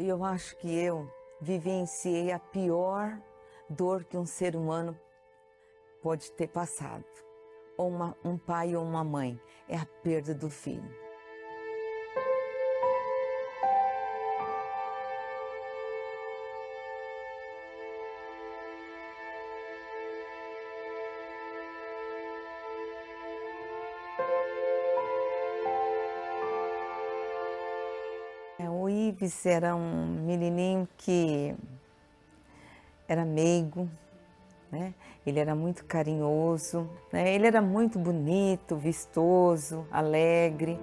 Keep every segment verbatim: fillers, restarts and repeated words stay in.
eu acho que eu vivenciei a pior dor que um ser humano pode ter passado. Ou uma, um pai ou uma mãe, é a perda do filho. O Ives era um menininho que era meigo, né? Ele era muito carinhoso, né? Ele era muito bonito, vistoso, alegre.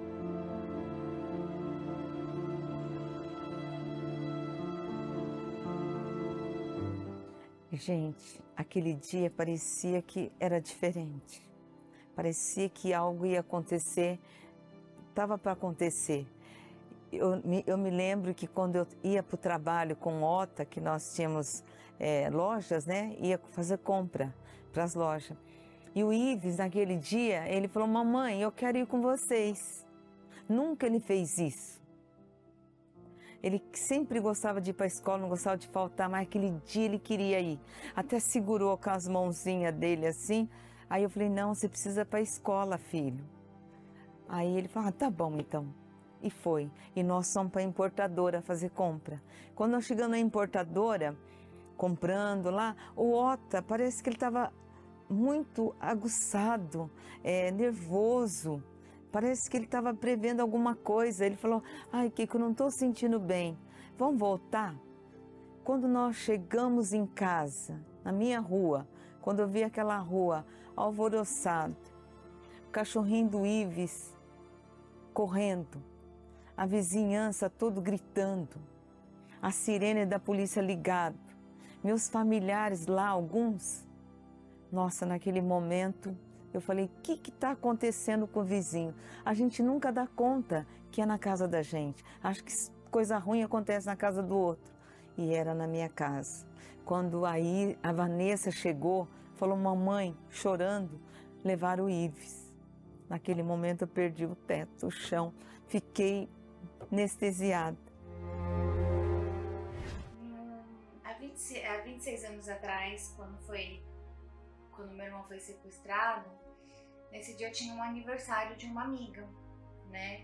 Gente, aquele dia parecia que era diferente. Parecia que algo ia acontecer, estava para acontecer. Eu me, eu me lembro que quando eu ia para o trabalho com Ota, que nós tínhamos é, lojas, né? Ia fazer compra para as lojas. E o Ives, naquele dia, ele falou: mamãe, eu quero ir com vocês. Nunca ele fez isso. Ele sempre gostava de ir para a escola, não gostava de faltar, mas aquele dia ele queria ir. Até segurou com as mãozinhas dele assim. Aí eu falei: não, você precisa ir para a escola, filho. Aí ele falou: ah, tá bom então. E foi. E nós fomos para a importadora fazer compra. Quando nós chegamos na importadora, comprando lá, o Ota, parece que ele estava muito aguçado, é, nervoso. Parece que ele estava prevendo alguma coisa. Ele falou: ai, Kiko, eu não estou sentindo bem. Vamos voltar? Quando nós chegamos em casa, na minha rua, quando eu vi aquela rua alvoroçada, o cachorrinho do Ives correndo, a vizinhança todo gritando, a sirene da polícia ligada, meus familiares lá, alguns. Nossa, naquele momento eu falei: o que está acontecendo com o vizinho? A gente nunca dá conta que é na casa da gente. Acho que coisa ruim acontece na casa do outro. E era na minha casa. Quando aí a Vanessa chegou, falou: mamãe, chorando, levaram o Ives. Naquele momento eu perdi o teto, o chão, fiquei anestesiada. Hum, há, vinte, há vinte e seis anos atrás, quando foi, quando meu irmão foi sequestrado, nesse dia eu tinha um aniversário de uma amiga, né?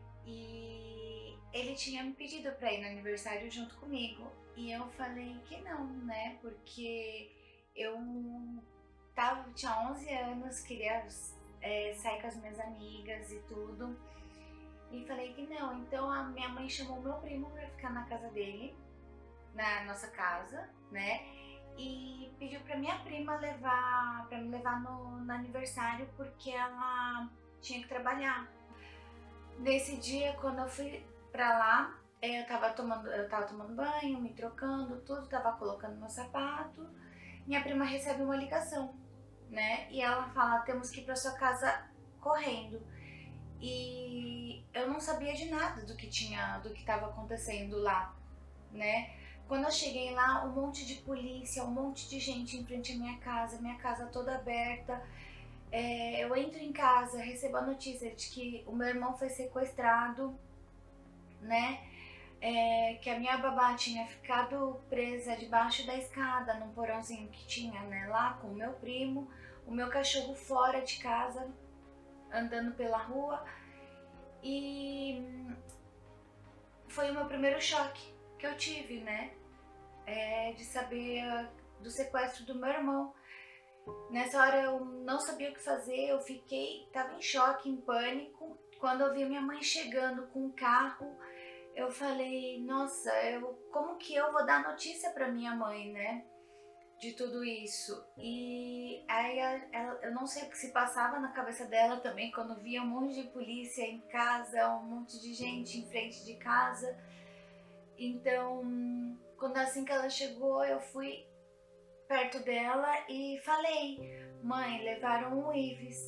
E ele tinha me pedido para ir no aniversário junto comigo. E eu falei que não, né? Porque eu tava, tinha onze anos, queria é, sair com as minhas amigas e tudo. E falei que não. Então a minha mãe chamou meu primo para ficar na casa dele, na nossa casa, né? E pediu para minha prima levar, para me levar no, no aniversário, porque ela tinha que trabalhar. Nesse dia, quando eu fui pra lá, eu tava tomando, eu tava tomando banho, me trocando, tudo, tava colocando meu sapato. Minha prima recebe uma ligação, né? E ela fala: temos que ir pra sua casa correndo. E eu não sabia de nada do que tinha, do que estava acontecendo lá, né? Quando eu cheguei lá, um monte de polícia, um monte de gente em frente à minha casa, minha casa toda aberta. É, eu entro em casa, recebo a notícia de que o meu irmão foi sequestrado, né? É, que a minha babá tinha ficado presa debaixo da escada, num porãozinho que tinha, né, lá com o meu primo, o meu cachorro fora de casa, andando pela rua. E foi o meu primeiro choque que eu tive, né? É, de saber do sequestro do meu irmão. Nessa hora eu não sabia o que fazer, eu fiquei, tava em choque, em pânico. Quando eu vi minha mãe chegando com o carro, eu falei: nossa, eu, como que eu vou dar notícia pra minha mãe, né? De tudo isso. E aí ela, eu não sei o que se passava na cabeça dela também, quando via um monte de polícia em casa, um monte de gente em frente de casa. Então, quando assim que ela chegou, eu fui perto dela e falei: mãe, levaram o Ives.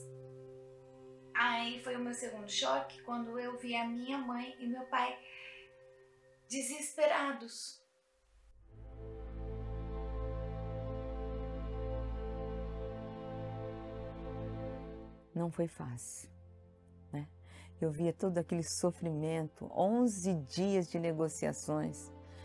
Aí foi o meu segundo choque, quando eu vi a minha mãe e meu pai desesperados. Não foi fácil, né? Eu via todo aquele sofrimento, onze dias de negociações,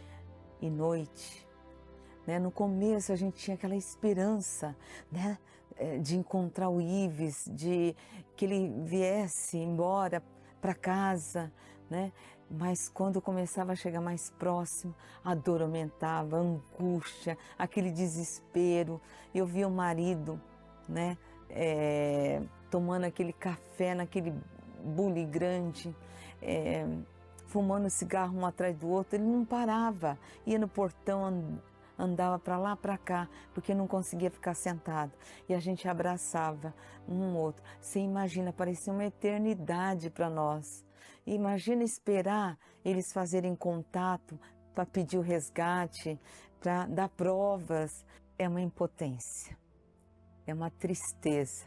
e noite. Né? No começo a gente tinha aquela esperança, né? De encontrar o Ives, de que ele viesse embora para casa, né? Mas quando começava a chegar mais próximo, a dor aumentava, a angústia, aquele desespero. Eu via o marido, né? É, tomando aquele café naquele bule grande, é, fumando cigarro um atrás do outro, ele não parava, ia no portão, andava para lá, para cá, porque não conseguia ficar sentado. E a gente abraçava um outro. Você imagina, parecia uma eternidade para nós. E imagina esperar eles fazerem contato para pedir o resgate, para dar provas. É uma impotência, é uma tristeza.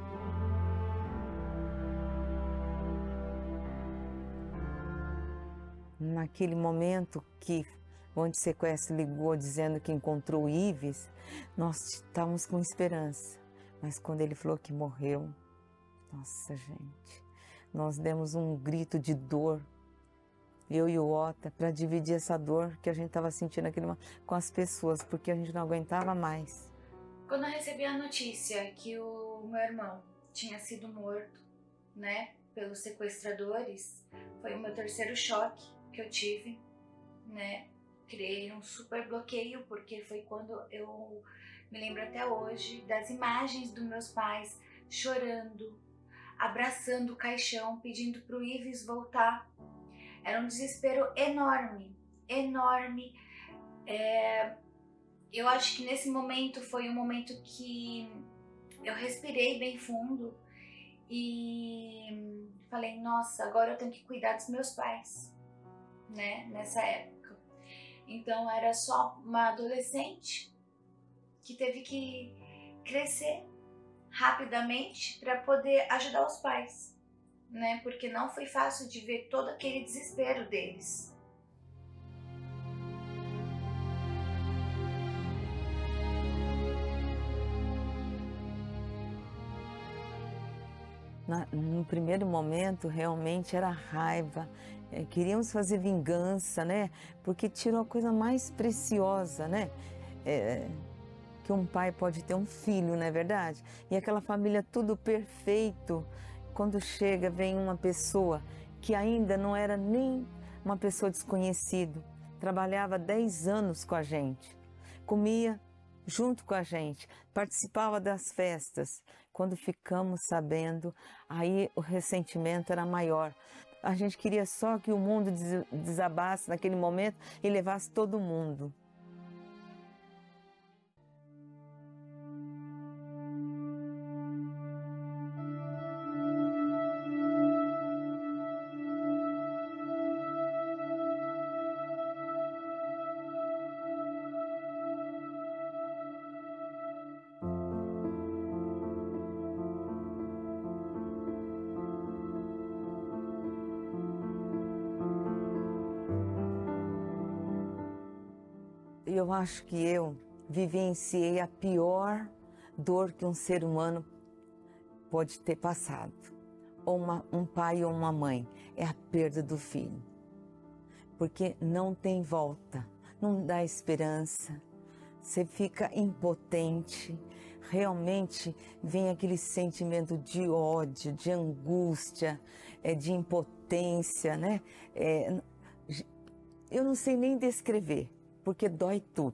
Naquele momento que o antissequestro ligou dizendo que encontrou o Ives, nós estávamos com esperança. Mas quando ele falou que morreu, nossa gente, nós demos um grito de dor, eu e o Ota, para dividir essa dor que a gente estava sentindo naquele momento com as pessoas, porque a gente não aguentava mais. Quando eu recebi a notícia que o meu irmão tinha sido morto, né, pelos sequestradores, foi o meu terceiro choque que eu tive, né? Criei um super bloqueio, porque foi quando eu me lembro até hoje das imagens dos meus pais chorando, abraçando o caixão, pedindo para o Ives voltar. Era um desespero enorme, enorme. É, eu acho que nesse momento foi um momento que eu respirei bem fundo e falei, nossa, agora eu tenho que cuidar dos meus pais, né, nessa época. Então era só uma adolescente que teve que crescer rapidamente para poder ajudar os pais, né? Porque não foi fácil de ver todo aquele desespero deles. Na, no primeiro momento realmente era raiva, é, queríamos fazer vingança, né? Porque tirou a coisa mais preciosa, né? É, que um pai pode ter um filho, não é verdade? E aquela família tudo perfeito, quando chega vem uma pessoa que ainda não era nem uma pessoa desconhecida, trabalhava dez anos com a gente, comia junto com a gente, participava das festas. Quando ficamos sabendo, aí o ressentimento era maior. A gente queria só que o mundo desabasse naquele momento e levasse todo mundo. Eu acho que eu vivenciei a pior dor que um ser humano pode ter passado. Ou uma, um pai ou uma mãe, é a perda do filho. Porque não tem volta, não dá esperança, você fica impotente, realmente vem aquele sentimento de ódio, de angústia, é, de impotência, né? É, eu não sei nem descrever. Porque dói tudo.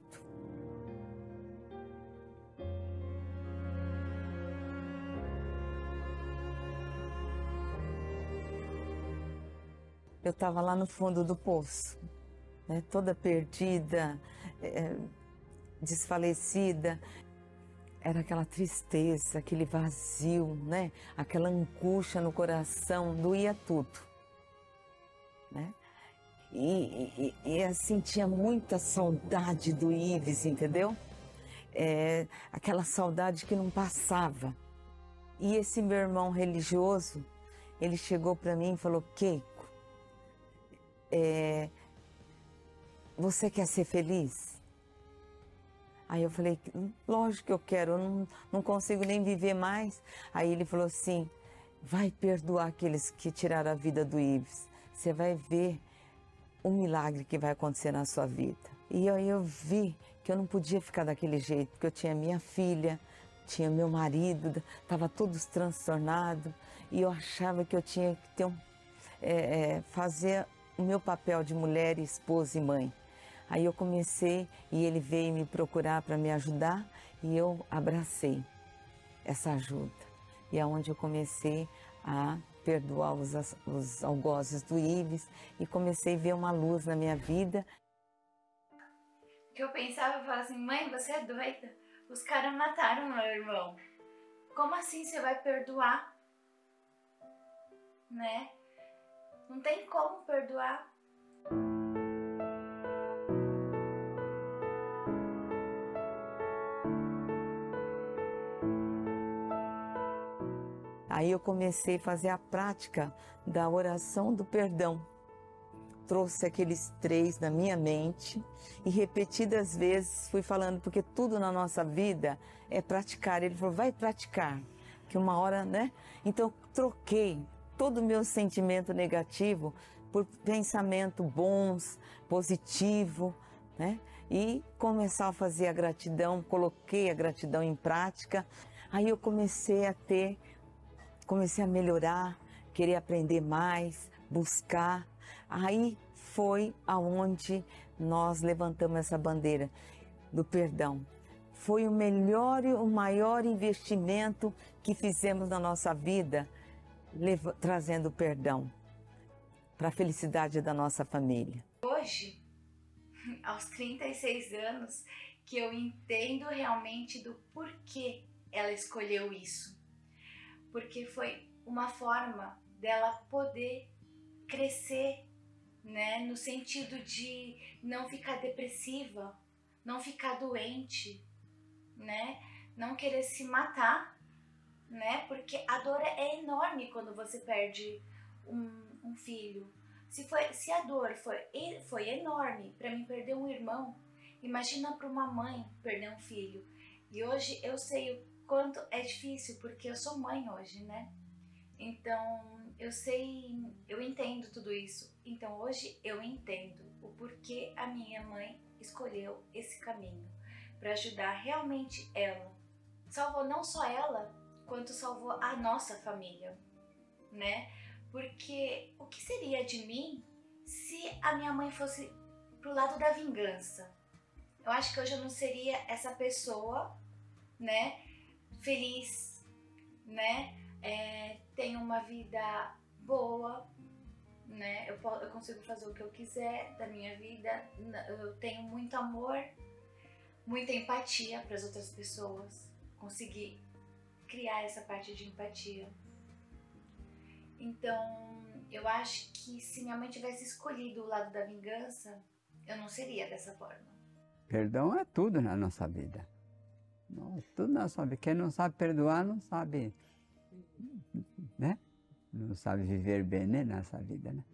Eu estava lá no fundo do poço, né, toda perdida, é, desfalecida. Era aquela tristeza, aquele vazio, né, aquela angústia no coração, doía tudo, né? E, e, e assim, tinha muita saudade do Ives, entendeu? É, aquela saudade que não passava. E esse meu irmão religioso, ele chegou para mim e falou, Keiko, é, você quer ser feliz? Aí eu falei, lógico que eu quero, eu não, não consigo nem viver mais. Aí ele falou assim, vai perdoar aqueles que tiraram a vida do Ives, você vai ver um milagre que vai acontecer na sua vida. E aí eu vi que eu não podia ficar daquele jeito, porque eu tinha minha filha, tinha meu marido, estava todos transtornados, e eu achava que eu tinha que ter um, é, é, fazer o meu papel de mulher, esposa e mãe. Aí eu comecei, e ele veio me procurar para me ajudar, e eu abracei essa ajuda. E é onde eu comecei a perdoar os, os algozes do Ives, e comecei a ver uma luz na minha vida. Que eu pensava, eu falava assim, mãe, você é doida? Os caras mataram meu irmão. Como assim você vai perdoar? Né? Não tem como perdoar. Aí eu comecei a fazer a prática da oração do perdão. Trouxe aqueles três na minha mente e repetidas vezes fui falando, porque tudo na nossa vida é praticar. Ele falou, vai praticar, que uma hora, né? Então eu troquei todo o meu sentimento negativo por pensamento bons, positivo, né? E começar a fazer a gratidão, coloquei a gratidão em prática. Aí eu comecei a ter, comecei a melhorar, querer aprender mais, buscar. Aí foi aonde nós levantamos essa bandeira do perdão. Foi o melhor e o maior investimento que fizemos na nossa vida, trazendo perdão para a felicidade da nossa família. Hoje, aos trinta e seis anos, que eu entendo realmente do porquê ela escolheu isso. Porque foi uma forma dela poder crescer, né, no sentido de não ficar depressiva, não ficar doente, né, não querer se matar, né, porque a dor é enorme quando você perde um, um filho. Se, foi, se a dor foi, foi enorme para mim perder um irmão, imagina para uma mãe perder um filho. E hoje eu sei o quanto é difícil, porque eu sou mãe hoje, né, então eu sei, eu entendo tudo isso. Então hoje eu entendo o porquê a minha mãe escolheu esse caminho para ajudar realmente ela. Salvou não só ela, quanto salvou a nossa família, né? Porque o que seria de mim se a minha mãe fosse pro lado da vingança? Eu acho que hoje eu não seria essa pessoa, né? Feliz, né? É, tenho uma vida boa, né? Eu, eu consigo fazer o que eu quiser da minha vida. Eu tenho muito amor, muita empatia para as outras pessoas. Consegui criar essa parte de empatia. Então, eu acho que se minha mãe tivesse escolhido o lado da vingança, eu não seria dessa forma. Perdão é tudo na nossa vida. Tudo na nossa vida. Quem não sabe perdoar não sabe, né? Não sabe viver bem, né, nessa vida, né?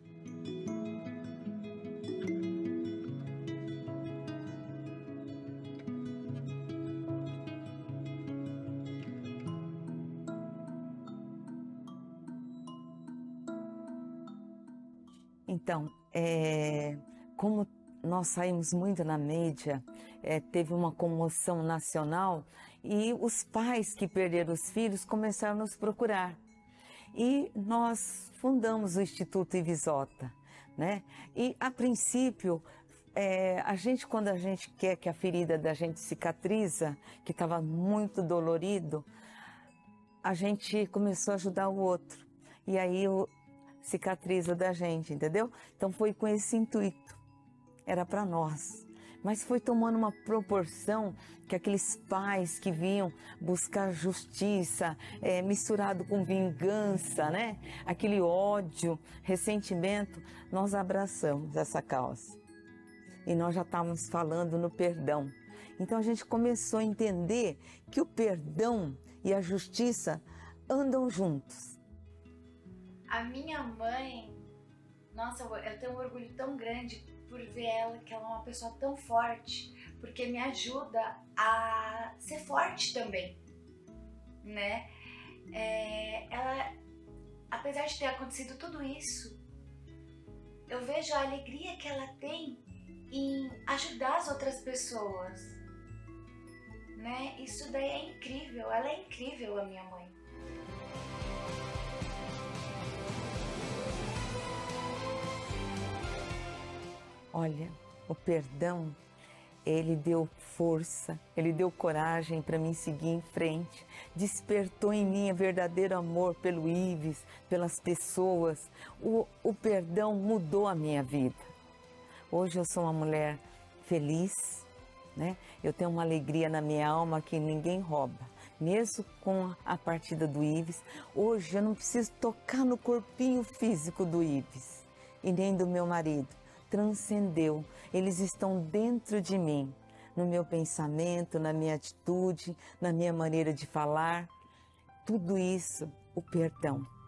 Então, é, como nós saímos muito na mídia, é, teve uma comoção nacional e os pais que perderam os filhos começaram a nos procurar. E nós fundamos o Instituto Ivisota, né? E a princípio, é, a gente, quando a gente quer que a ferida da gente cicatriza, que estava muito dolorido, a gente começou a ajudar o outro. E aí o cicatriza da gente, entendeu? Então foi com esse intuito, era para nós. Mas foi tomando uma proporção que aqueles pais que vinham buscar justiça, é, misturado com vingança, né? Aquele ódio, ressentimento, nós abraçamos essa causa. E nós já estávamos falando no perdão. Então a gente começou a entender que o perdão e a justiça andam juntos. A minha mãe, nossa, eu tenho um orgulho tão grande por ver ela, que ela é uma pessoa tão forte, porque me ajuda a ser forte também, né? É, ela, apesar de ter acontecido tudo isso, eu vejo a alegria que ela tem em ajudar as outras pessoas, né? Isso daí é incrível, ela é incrível, a minha mãe. Olha, o perdão, ele deu força, ele deu coragem para mim seguir em frente, despertou em mim o verdadeiro amor pelo Ives, pelas pessoas. O, o perdão mudou a minha vida. Hoje eu sou uma mulher feliz, né? Eu tenho uma alegria na minha alma que ninguém rouba. Mesmo com a partida do Ives, hoje eu não preciso tocar no corpinho físico do Ives e nem do meu marido. Transcendeu, eles estão dentro de mim, no meu pensamento, na minha atitude, na minha maneira de falar. Tudo isso, o perdão.